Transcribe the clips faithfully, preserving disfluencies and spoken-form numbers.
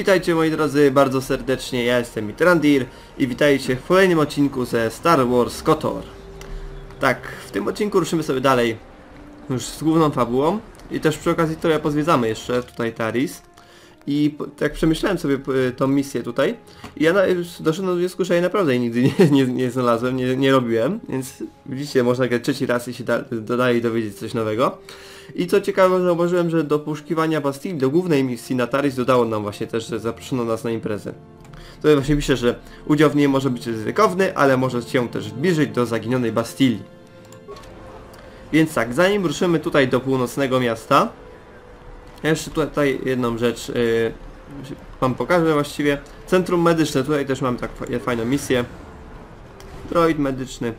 Witajcie moi drodzy bardzo serdecznie, ja jestem Mitrandir i witajcie w kolejnym odcinku ze Star Wars KOTOR. Tak, w tym odcinku ruszymy sobie dalej już z główną fabułą i też przy okazji trochę pozwiedzamy jeszcze tutaj Taris. I tak przemyślałem sobie tą misję tutaj i ja na, doszedłem do wniosku, że ja naprawdę nigdy nie, nie, nie znalazłem, nie, nie robiłem, więc widzicie, można grać trzeci raz i się da, dalej dowiedzieć coś nowego. I co ciekawe, zauważyłem, że do poszukiwania Bastille, do głównej misji na Taris dodało nam właśnie też, że zaproszono nas na imprezę. Tutaj właśnie pisze, że udział w niej może być ryzykowny, ale może się też zbliżyć do zaginionej Bastili. Więc tak, zanim ruszymy tutaj do północnego miasta, ja jeszcze tutaj jedną rzecz yy, wam pokażę właściwie. Centrum medyczne, tutaj też mam tak fajną misję. Droid medyczny.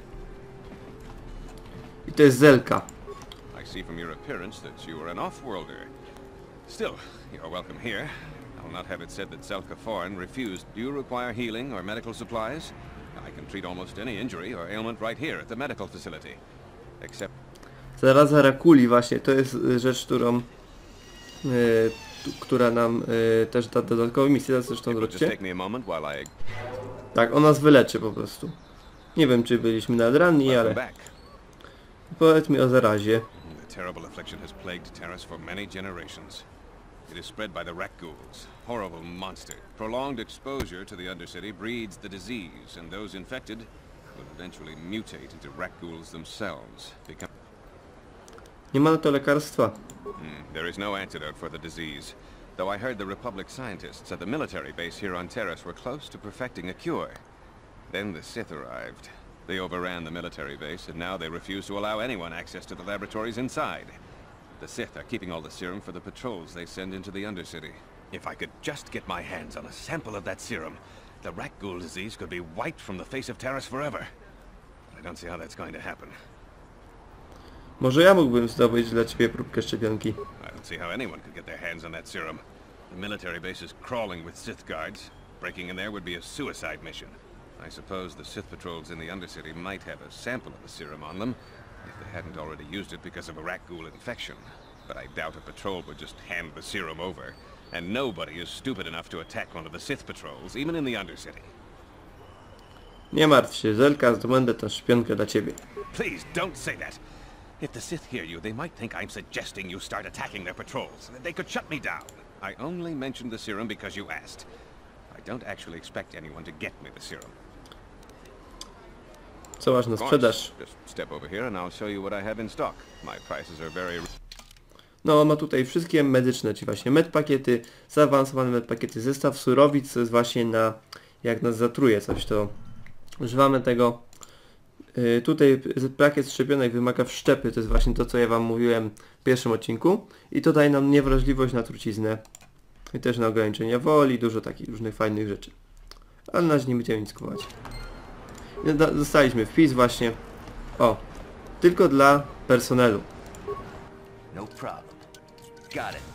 I to jest Zelka. I see from your appearance that you are an off-worlder. Still, you're welcome here. I'll not have it said that Zelka Foreign refused. Do you require healing or medical supplies? I can treat almost any injury or ailment right here at the medical facility. Except... Zaraza Rakuli właśnie, to jest rzecz, którą... Yy, która nam yy, też da dodatkowe misje, zresztą zwróćcie. Tak, on nas wyleczy po prostu. Nie wiem, czy byliśmy nadranni, ale... Powiedz mi o zarazie. The terrible affliction has plagued Taris for many generations. It is spread by the Rakghouls, horrible monster. Prolonged exposure to the Undercity breeds the disease, and those infected will eventually mutate into Rakghouls themselves. Become... Nie ma na to lekarstwa. Hmm, there is no antidote for the disease, though I heard the Republic scientists at the military base here on Taris were close to perfecting a cure. Then the Sith arrived. They overran the military base, and now they refuse to allow anyone access to the laboratories inside. The Sith are keeping all the serum for the patrols they send into the Undercity. If I could just get my hands on a sample of that serum, the Rakghoul disease could be wiped from the face of Taris forever. But I don't see how that's going to happen. Może ja mógłbym zdobyć dla ciebie próbkę szczepionki. I don't see how anyone could get their hands on that serum. The military base is crawling with Sith guards. Breaking in there would be a suicide mission. I suppose the Sith patrols in the Undercity might have a sample of the serum on them, if they hadn't already used it because of a Rakghoul infection. But I doubt a patrol would just hand the serum over, and nobody is stupid enough to attack one of the Sith patrols, even in the Undercity. Nie martw się, Zelka, zdobędę tę szczepionkę dla ciebie. Please don't say that. If the Sith hear you, they might think I'm suggesting you start attacking their patrols. They could shut me down. I only mentioned the serum because you asked. I don't actually expect anyone to get me the serum. Co masz na sprzedaż? Just step over here and I'll show you what I have in stock. My prices are very... No, on ma tutaj wszystkie medyczne, czyli właśnie medpakiety, zaawansowane medpakiety, zestaw surowic, to jest właśnie na, jak nas zatruje coś, to używamy tego. Yy, tutaj pakiet szczepionek wymaga wszczepy, to jest właśnie to, co ja wam mówiłem w pierwszym odcinku. I to daje nam niewrażliwość na truciznę. I też na ograniczenia woli, dużo takich różnych fajnych rzeczy. Ale na razie nie będziemy nic kupować. Dostaliśmy wpis właśnie. O, tylko dla personelu. No problem. Got it.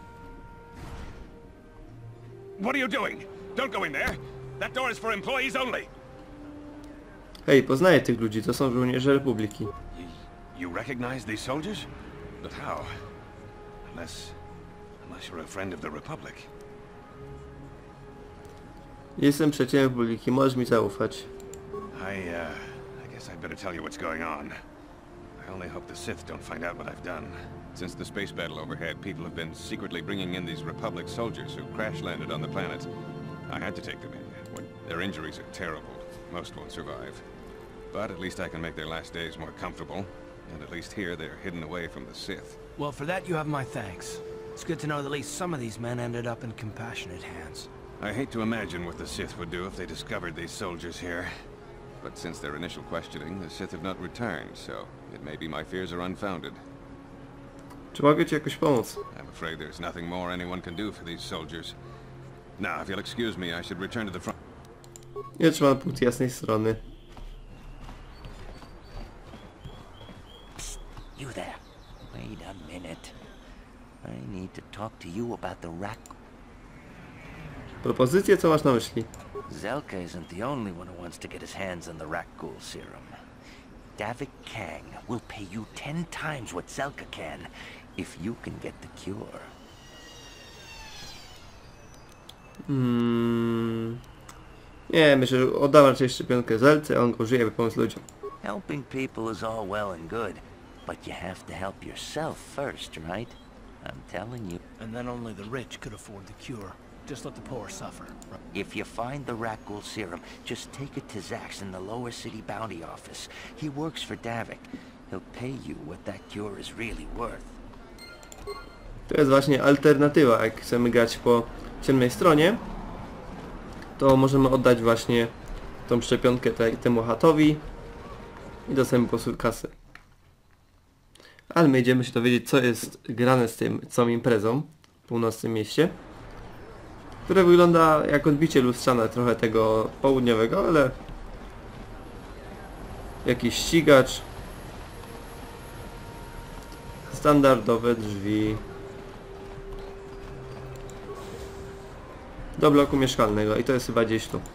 What are you doing? Don't go in there. That door is for employees only. Hej, poznaję tych ludzi, to są żołnierze Republiki. You, you recognize these soldiers? But how? Unless... unless you're a friend of the Republic. Jestem przyjacielem Republiki, możesz mi zaufać. I, uh, I guess I'd better tell you what's going on. I only hope the Sith don't find out what I've done. Since the space battle overhead, people have been secretly bringing in these Republic soldiers who crash-landed on the planet. I had to take them in. Their injuries are terrible. Most won't survive. But at least I can make their last days more comfortable. And at least here they're hidden away from the Sith. Well, for that you have my thanks. It's good to know that at least some of these men ended up in compassionate hands. I hate to imagine what the Sith would do if they discovered these soldiers here. But since their initial questioning, the Sith have not returned, so it may be my fears are unfounded. Czy mogę ci jakoś pomóc? I'm afraid there's nothing more anyone can do for these soldiers. Now, if you'll excuse me, I should return to the front. Nie trzymam punkt jasnej strony. Psst, you there. Wait a minute. I need to talk to you about the Rak... Propozycje, co masz na myśli? Zelka isn't the only one who wants to get his hands on the Rakghoul serum. Davik Kang will pay you ten times what Zelka can if you can get the cure. Hmm. Nie, myślę, że oddam raczej szczepionkę Zelce, a on go użyje, by pomóc ludziom. Helping people is all well and good, but you have to help yourself first, right? I'm telling you. And then only the rich could afford the cure. Just let the poor suffer. If you find the Rakghoul serum, just take it to Zax in the lower city bounty office. He works for Davik. He'll pay you what that cure is really worth. To jest właśnie alternatywa, jak chcemy grać po ciemnej stronie, to możemy oddać właśnie tą szczepionkę te, temu chatowi i dostajemy po prostu kasę. Ale my idziemy się dowiedzieć, co jest grane z tym całą imprezą w północnym mieście, które wygląda jak odbicie lustrzane trochę tego południowego, ale jakiś ścigacz, standardowe drzwi do bloku mieszkalnego i to jest chyba gdzieś tu.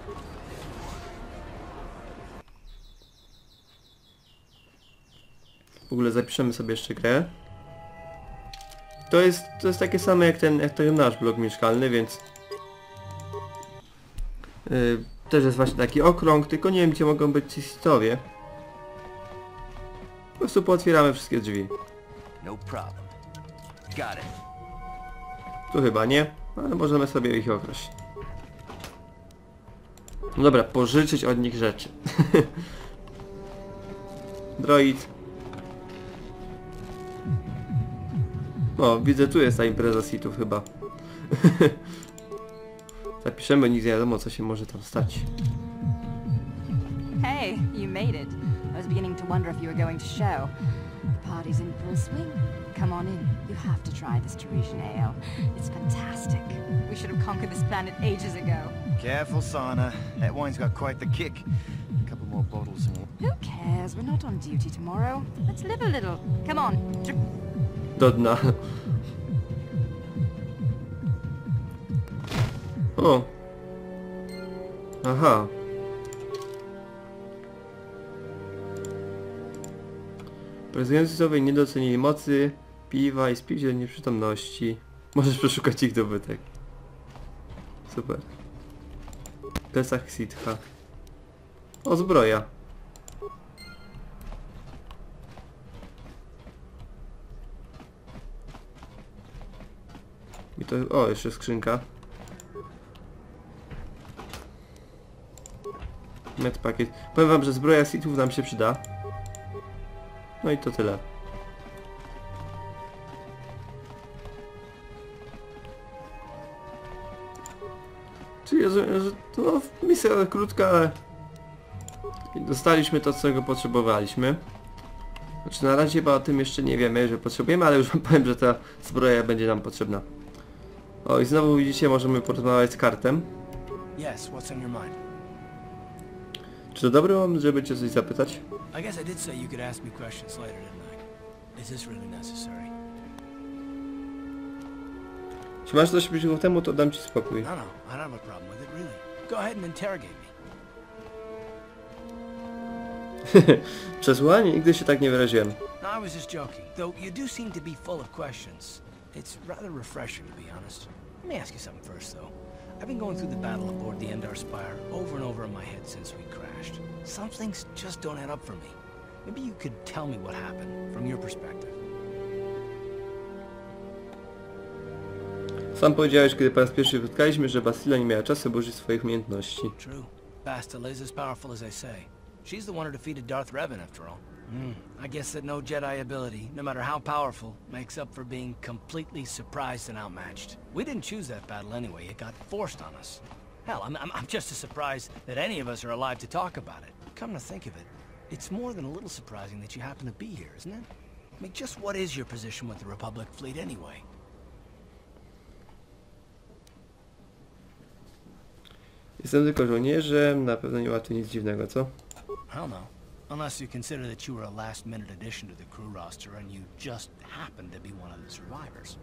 W ogóle zapiszemy sobie jeszcze grę. To jest, to jest takie same jak ten, jak ten nasz blok mieszkalny, więc yy, też jest właśnie taki okrąg, tylko nie wiem, gdzie mogą być ci sitowie. Po prostu pootwieramy wszystkie drzwi. No problem. Got it. Tu chyba nie, ale możemy sobie ich okraść. No dobra, pożyczyć od nich rzeczy. Droid. O, widzę, tu jest ta impreza sitów chyba. Zapiszemy, nic nie wiadomo, co się może tam stać. Hey, you made it. I was beginning to wonder if you were going to show. The party's in full swing. Come on in. You have to try this Teresian ale. It's fantastic. We should have conquered this planet ages ago. Careful, Sana. That wine's got quite the kick. A couple more bottles and we'll... Who cares? We're not on duty tomorrow. Let's live a little. Come on. Dr Do dna. O. Aha. Prezydenci sobie nie docenili mocy piwa i spić do nieprzytomności. Możesz przeszukać ich dobytek. Super. Plecach Sitha. O, zbroja. I to... O, jeszcze skrzynka. Med pakiet. Powiem wam, że zbroja Sithów nam się przyda. No i to tyle. Czyli rozumiem, że no, misja krótka, ale dostaliśmy to, czego potrzebowaliśmy. Znaczy na razie chyba o tym jeszcze nie wiemy, że potrzebujemy, ale już wam powiem, że ta zbroja będzie nam potrzebna. O, i znowu widzicie, możemy porozmawiać z kartem. Yes, what's on your mind? Czy to dobry moment, żeby cię coś zapytać? I guess I did say you could ask me questions later, didn't I? Is this really necessary? Jeśli masz coś przeciwko temu, to dam ci spokój. No, no, I don't have a problem with it, really. Go ahead and interrogate me. Przesłuchanie? Nigdy się tak nie wyraziłem. No, I was just joking. Though you do seem to be full of questions. It's rather refreshing, to be honest. Let me ask you something first, though. I've been going through the battle aboard the Endar Spire over and over in my head since we crashed. Some things just don't add up for me. Maybe you could tell me what happened, from your perspective. Sam powiedziałeś, kiedy po raz pierwszy spotkaliśmy, że Basila nie miała czasu, by użyć swoich umiejętności. True. Bastila is as powerful as I say. She's the one who defeated Darth Revan, after all. Hmm. I guess that no Jedi ability, no matter how powerful, makes up for being completely surprised and outmatched. We didn't choose that battle anyway. It got forced on us. Hell, I'm, I'm, I'm just as surprised that any of us are alive to talk about it. Come to think of it, it's more than a little surprising that you happen to be here, isn't it? I mean, just what is your position with the Republic fleet anyway? Jestem tylko żołnierzem, na pewno nie ma tu nic dziwnego, co? Hell no. Unless you consider that you were a last-minute addition to the crew roster and you just happened to be one of the survivors.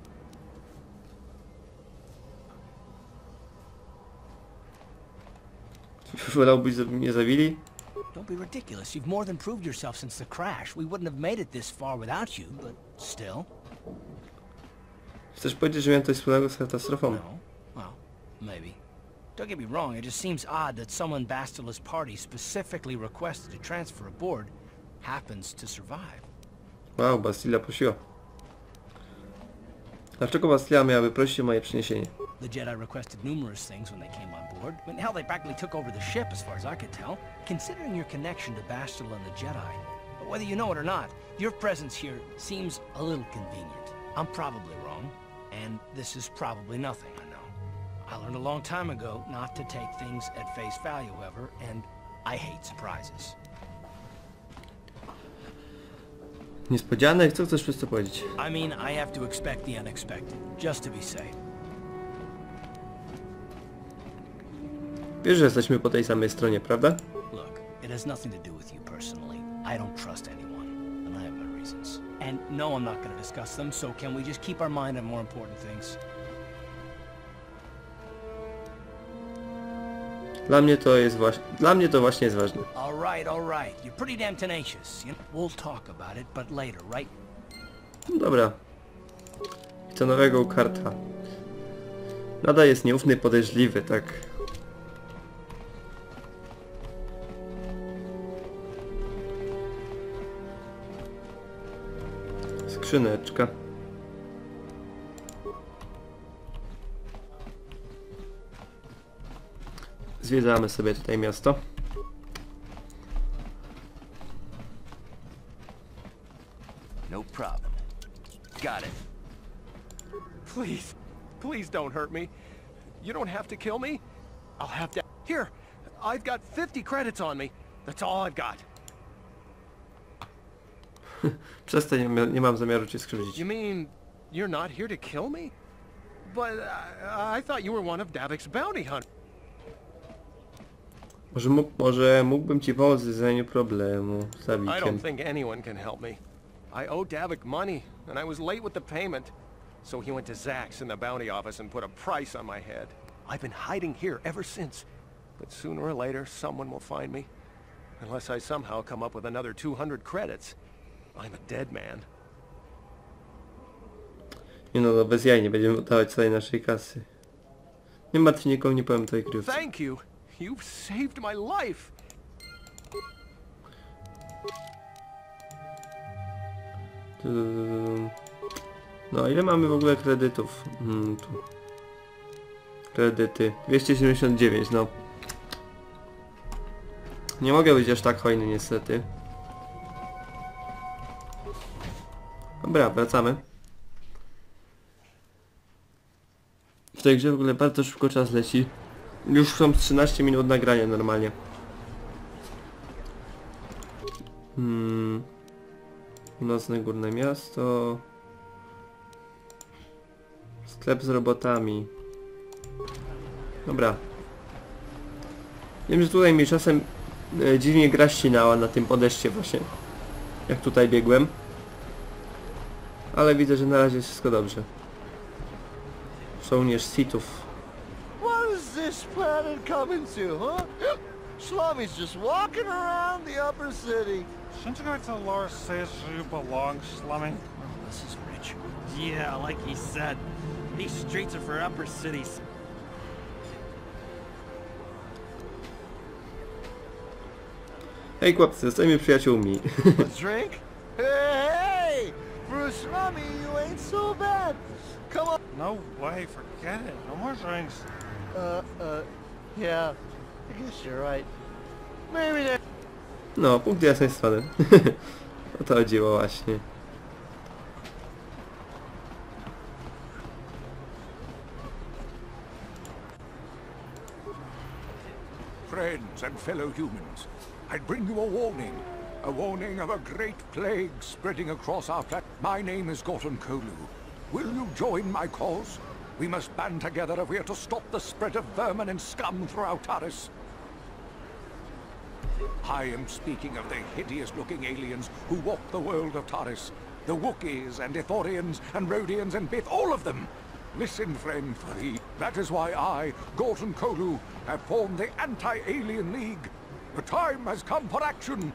Wolałbyś, żeby mnie zabili? Don't be ridiculous. You've more than proved yourself since the crash. We wouldn't have made it this far without you, but still. Chcesz powiedzieć, że miałem coś wspólnego z katastrofą? No. Well, maybe. Don't get me wrong, it just seems odd that someone Bastila's party specifically requested to transfer aboard happens to survive. Wow, Bastila prosiła. Dlaczego Bastila miałaby prosić o moje przeniesienie? The Jedi requested numerous things when they came on board. I mean, hell, they practically took over the ship as far as I could tell. Considering your connection to Bastila and the Jedi, whether you know it or not, your presence here seems a little convenient. I'm probably wrong, and this is probably nothing, I know. I learned a long time ago not to take things at face value, however, and I hate surprises. Niespodzianek? Co chcesz przez to powiedzieć? I mean, I have to expect the unexpected, just to be safe. Wiesz, że jesteśmy po tej samej stronie, prawda? Look, it has nothing to do with you personally. I don't trust anyone, and I have my reasons. And no, I'm not going to discuss them, so can we just keep our mind on more important things? Dla mnie to jest właśnie... Dla mnie to właśnie jest ważne. All right, all right. You're pretty damn tenacious. You know, we'll talk about it, but later, right? No dobra. I co nowego u Karta? Nadal jest nieufny, podejrzliwy, tak? Skrzyneczka. Zwiedzamy sobie tutaj miasto. No problem. Got it. Please, please don't hurt me. You don't have to kill me. I'll have to... Here, I've got fifty credits on me. That's all I've got. Przestań, nie, nie mam zamiaru cię skrzywdzić. You mean you're not here to kill me? But I, I thought you were one of Davik's bounty hunters. Może, mógł, może mógłbym ci pomóc w rozwiązaniu problemu z I Davikiem. don't think anyone can help me. I owe Davik money, and I was late with the payment. So he went to Zach's in the bounty office and put a price on my head. I've been hiding here ever since. But sooner or later, someone will find me. Unless I somehow come up with another two hundred credits. I'm a dead man. Nie no, no bez jaj, nie będziemy oddawać całej naszej kasy. Nie martw się, nikomu nie powiem twojej kryjówce. Thank you. You've saved my life. No, ile mamy w ogóle kredytów? Hmm, tu. Kredyty. dwieście siedemdziesiąt dziewięć, no. Nie mogę być aż tak hojny niestety. Dobra, wracamy. W tej grze w ogóle bardzo szybko czas leci. Już są trzynaście minut nagrania normalnie. Hmm. Nocne górne miasto. Sklep z robotami. Dobra. Wiem, że tutaj mi czasem e, dziwnie gra ścinała na tym podejście właśnie. Jak tutaj biegłem. Ale widzę, że na razie jest wszystko dobrze. Żołnierz Sithów. What is this planet coming to, huh? Slummy's just walking around the upper city. Shouldn't you go to Lore says you belong, Slummy? Oh, this is rich. Yeah, like he said, these streets are for upper cities. Hej chłopcy, zostańmy przyjaciółmi. A drink? Hey, hey! For a slummy, you ain't so bad. Come on. No way, forget it. No more drinks. Uh, uh, yeah. I guess you're right. Maybe that... No, punkt jasnej strony. O to chodziło właśnie. Friends and fellow humans, I'd bring you a warning. A warning of a great plague spreading across our planet. My name is Gorton Kolu. Will you join my cause? We must band together if we are to stop the spread of vermin and scum throughout Taris. I am speaking of the hideous-looking aliens who walk the world of Taris. The Wookiees and Ithorians and Rhodians and Bith, all of them. Listen, friend, for thee. That is why I, Gorton Kolu, have formed the Anti-Alien League. The time has come for action.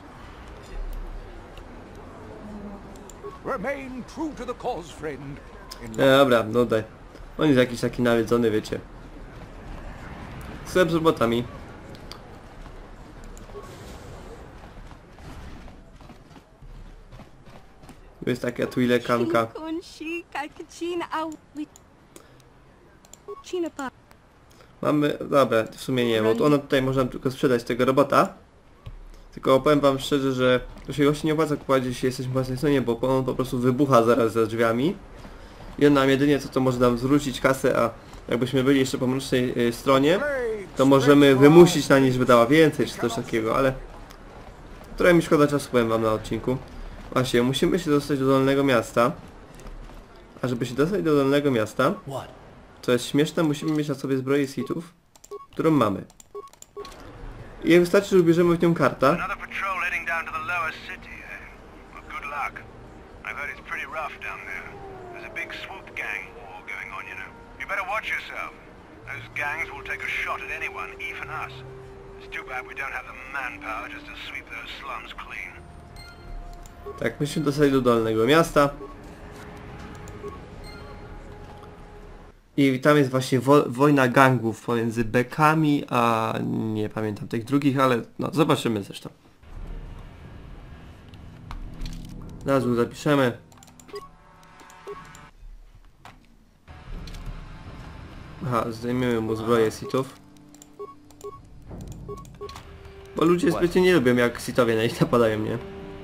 Remain true to the cause, friend. In E, dobra, no daj. On jest jakiś taki nawiedzony, wiecie. Sklep z robotami. Tu jest taka twilekanka. Mamy, dobra, w sumie nie, bo ona tutaj można tylko sprzedać tego robota. Tylko powiem wam szczerze, że to się właśnie nie opłaca kupować, jeśli jesteśmy w własnej stronie, bo on po prostu wybucha zaraz za drzwiami. I on nam jedynie co to może nam zwrócić kasę, a jakbyśmy byli jeszcze po mrocznej y, stronie, to możemy wymusić na niej, żeby dała więcej, czy coś takiego, ale trochę mi szkoda czasu, powiem wam na odcinku. Właśnie, musimy się dostać do Dolnego Miasta. A żeby się dostać do Dolnego Miasta, co jest śmieszne, musimy mieć na sobie zbroję Sithów, którą mamy. I wystarczy, że ubierzemy w nią kartę. Tak, musimy dostać do Dolnego Miasta. I tam jest właśnie wo wojna gangów pomiędzy bekami, a nie pamiętam tych drugich, ale no zobaczymy zresztą. Nazwę zapiszemy. Aha, zdejmiemy mu zbroję Sithów. Bo ludzie zbytnio nie lubią, jak Sithowie na nich napadają, nie?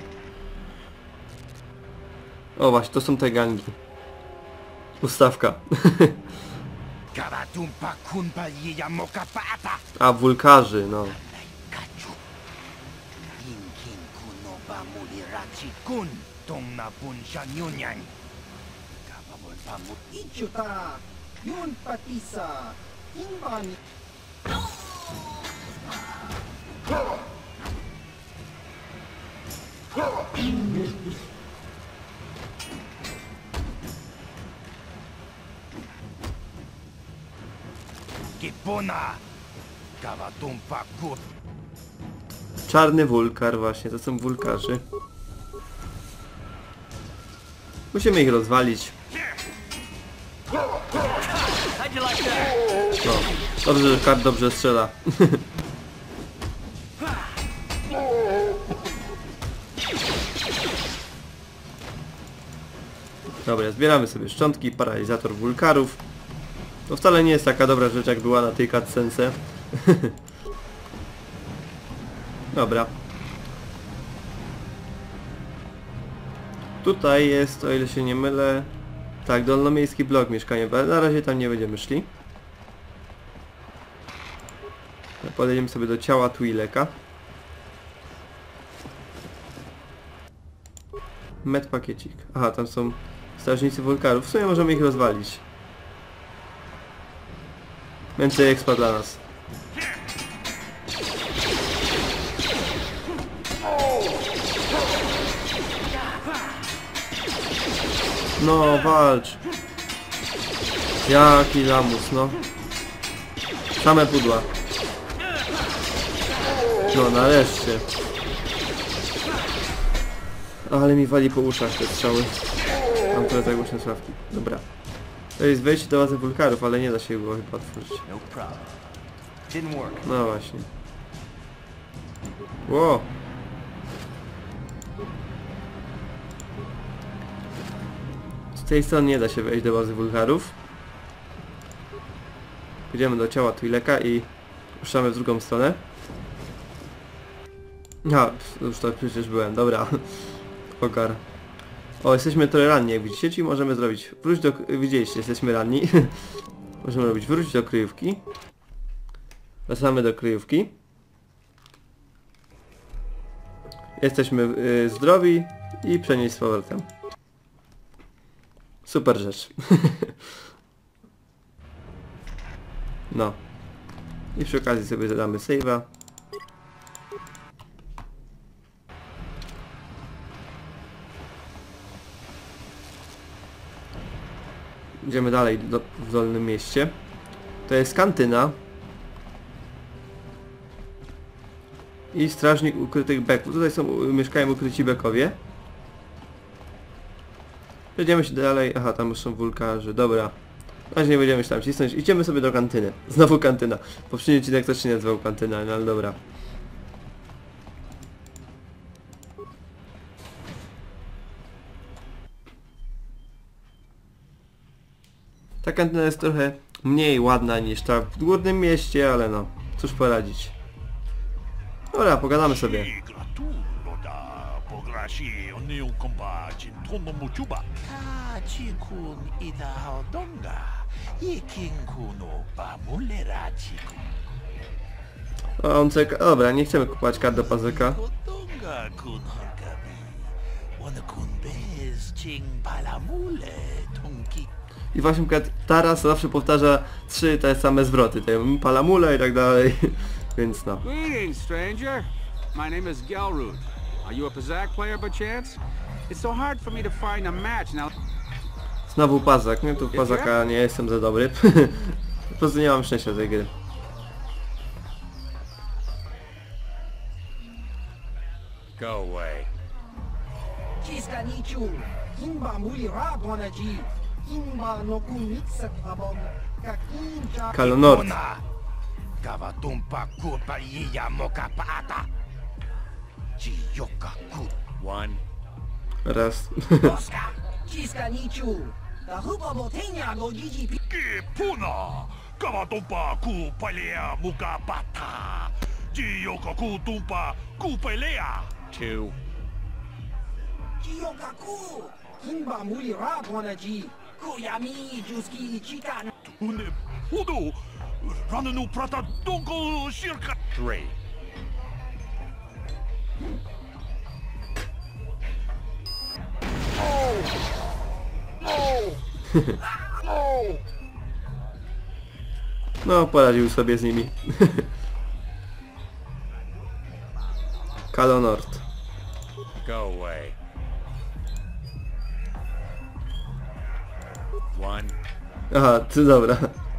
O właśnie, to są te gangi. Ustawka. A, wulkarzy, no. Czarny wulkar, właśnie, to są wulkarzy. Musimy ich rozwalić. No, dobrze, że kart dobrze strzela. Dobra, zbieramy sobie szczątki, paralizator wulkarów. To wcale nie jest taka dobra rzecz, jak była na tej cutscence. Dobra. Tutaj jest, o ile się nie mylę, tak, dolnomiejski blok mieszkaniowy, ale na razie tam nie będziemy szli. Podejdziemy sobie do ciała Twi'leka. Med pakiecik. Aha, tam są strażnicy wulkarów. W sumie możemy ich rozwalić. Więcej expa dla nas. No, walcz. Jaki lamus, no. Same pudła. No, nareszcie. Ale mi wali po uszach te strzały. Mam trochę tak głośne sławki. Dobra. To jest wejście do bazy wulkarów, ale nie da się go chyba otworzyć. No właśnie. Ło! Z tej strony nie da się wejść do bazy wulkarów. Pójdziemy do ciała Twi'leka i ruszamy w drugą stronę. A, już to przecież byłem, dobra. Okar. O, jesteśmy trochę ranni, jak widzicie, czyli możemy zrobić... Wróć do... Widzieliście, jesteśmy ranni. Możemy robić wróć do kryjówki. Wracamy do kryjówki. Jesteśmy y, zdrowi i przenieść z powrotem. Super rzecz. No. I przy okazji sobie zadamy save'a. Idziemy dalej do, w Dolnym Mieście. To jest kantyna. I strażnik ukrytych beków. Tutaj są, mieszkają ukryci bekowie. Przejdziemy się dalej. Aha, tam już są wulkarzy. Dobra. Aż nie będziemy się tam cisnąć. Idziemy sobie do kantyny. Znowu kantyna. Poprzedni odcinek też się nie nazywał kantyna, no ale dobra. Ta kantyna jest trochę mniej ładna niż ta w górnym mieście, ale no, cóż poradzić. Dobra, pogadamy sobie. A on czeka... Dobra, nie chcemy kupować kart do pazyka. I właśnie Taras zawsze powtarza trzy te same zwroty, te palamule i tak dalej, więc no. Greetings, stranger. My name is Gelrud. Are you a Pazak player by chance? It's so hard for me to find a match now. Znowu pazak, nie? Tu pazaka nie jestem za dobry. Po prostu nie mam szczęścia tej gry. Go away. Kalonort. One. Raz. Two. Three. No, poradził sobie z nimi. Kalonort. Go away. One. Aha, ty dobra.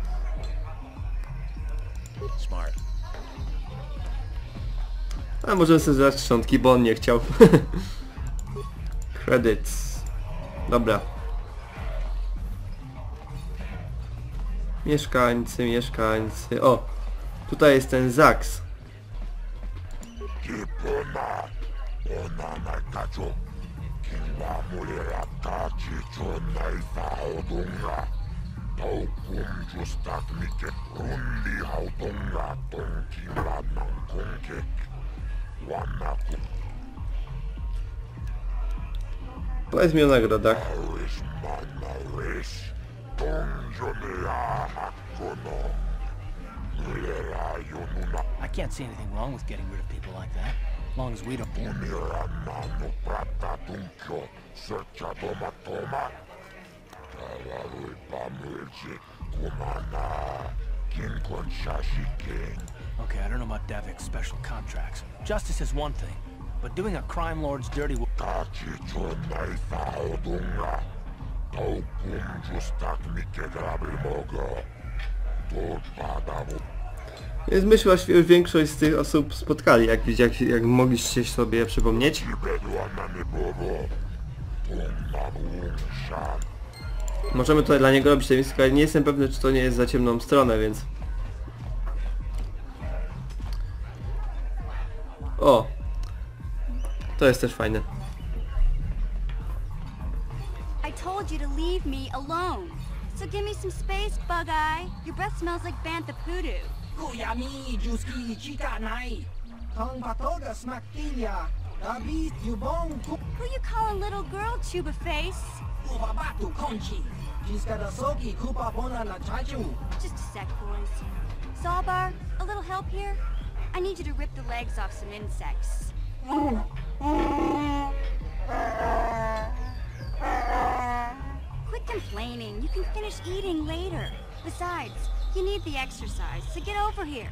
Smart. A możemy sobie zrać szczątki, bo on nie chciał. Credits. Dobra. Mieszkańcy, mieszkańcy. O! Tutaj jest ten Zaks. Powiedz mi o nagrodach. I can't see anything wrong with getting rid of people like that, as long as we don't... Okay, I don't know about Davik's special contracts. Justice is one thing, but doing a crime lord's dirty work... Więc myślę, że już większość z tych osób spotkali, jak, jak, jak mogliście sobie przypomnieć. Możemy tutaj dla niego robić te misje, ale nie jestem pewny, czy to nie jest za ciemną stronę, więc... O! To jest też fajne. I told you to leave me alone. So give me some space, Bug-Eye. Your breath smells like Bantha Poodoo. Who you call a little girl, Chuba Face? Just a sec, boys. Zalbar, a little help here? I need you to rip the legs off some insects. Quit complaining. You can finish eating later. Besides, you need the exercise, so get over here.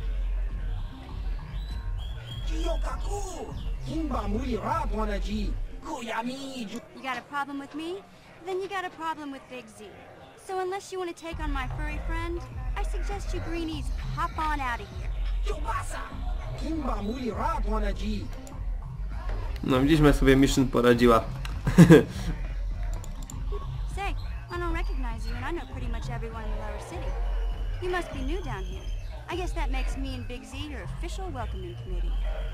You got a problem with me? Then you got a problem with Big Z. So unless you want to take on my furry friend, I suggest you greenies hop on out of here. No widzieliśmy, jak sobie Mission poradziła. Say, I don't recognize you, and I know pretty much everyone in the lower city. You must be new down here. I guess that makes me and Big Z your official welcoming committee.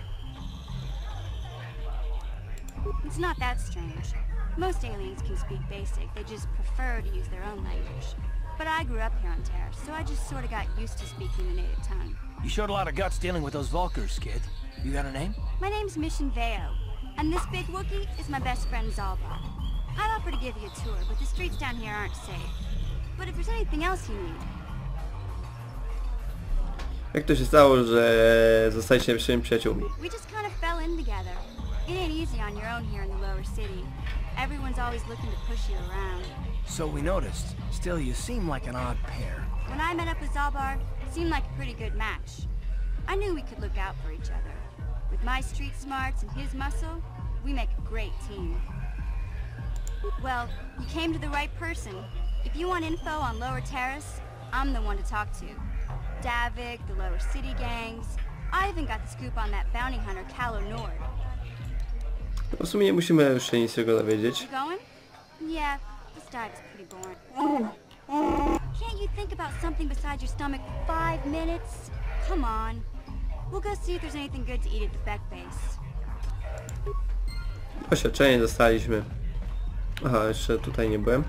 It's not that strange. Most aliens can speak basic, they just prefer to use their own language. But I grew up here on Terrace, so I just sort of got used to speaking the native tongue. You showed a lot of guts dealing with those Vulkars, kid. You got a name? My name's Mission Veo, and this big Wookiee is my best friend Zalbar. I'd offer to give you a tour, but the streets down here aren't safe. But if there's anything else you need... Jak to się stało, że zostaliście najlepszymi przyjaciółmi? We just kind of fell in together. It ain't easy on your own here in the lower city. Everyone's always looking to push you around. So we noticed. Still, you seem like an odd pair. When I met up with Zalbar, it seemed like a pretty good match. I knew we could look out for each other. With my street smarts and his muscle, we make a great team. Well, you came to the right person. If you want info on Lower Terrace, I'm the one to talk to. Davik, the Lower City gangs. I even got the scoop on that bounty hunter, Calo Nord. W sumie nie musimy już się niczego dowiedzieć. You going? Yeah, this dive is pretty boring. Can't you think about something besides your stomach for five minutes? Come on. We'll go see if there's anything good to eat at the Beck base. Oświadczenie dostaliśmy. Aha, jeszcze tutaj nie byłem.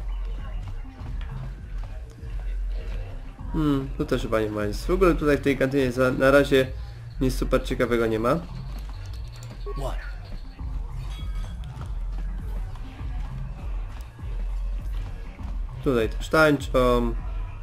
Hmm, tu też chyba nie ma nic. W ogóle tutaj w tej kantynie za, na razie nic super ciekawego nie ma. What? Tutaj też tańczą.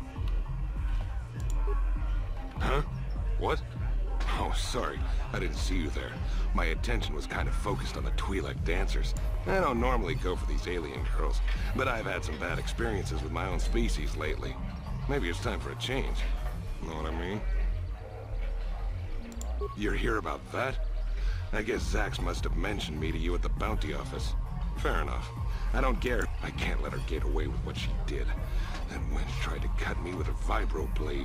Huh? What? Oh, sorry. I didn't see you there. My attention was kind of focused on the Twi'lek dancers. I don't normally go for these alien girls, but I've had some bad experiences with my own species lately. Maybe it's time for a change. Know what I mean? You're here about that? I guess Zax must have mentioned me to you at the bounty office. Fair enough. I don't care. I can't let her get away with what she did. That wench tried to cut me with her vibro blade.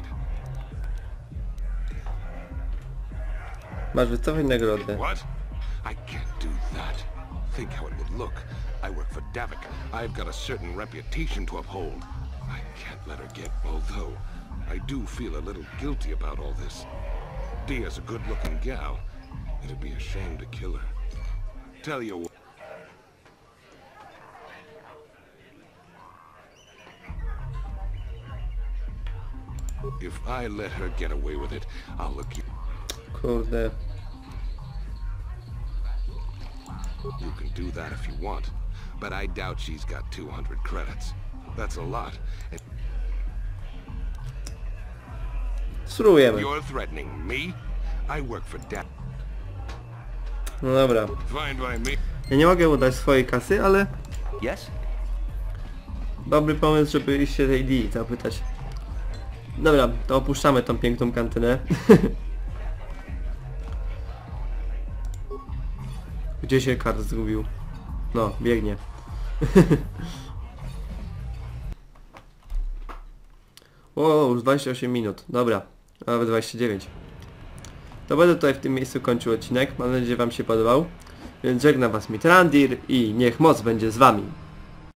Masz wycofać nagrodę. What? I can't do that. Think how it would look. I work for Davik. I've got a certain reputation to uphold. I can't let her get, although I do feel a little guilty about all this. Dia's a good-looking gal. It'd be a shame to kill her. Tell you what. If I let her get away with it, I'll look you. Kurde. You can do that if you want, but I doubt she's got two hundred credits. That's a lot. And Spróbujemy. you're threatening me? I work for Davik. No dobra. Fine by me. Ja nie mogę mu dać swojej kasy, ale... Yes? Dobry pomysł, żeby iść się tej Dii zapytać. Dobra, to opuszczamy tą piękną kantynę. Gdzie się kart zgubił? No, biegnie. O, już dwadzieścia osiem minut. Dobra, a nawet dwadzieścia dziewięć. To będę tutaj w tym miejscu kończył odcinek. Mam nadzieję, że wam się podobał. Więc żegnam was Mitrandir i niech moc będzie z wami.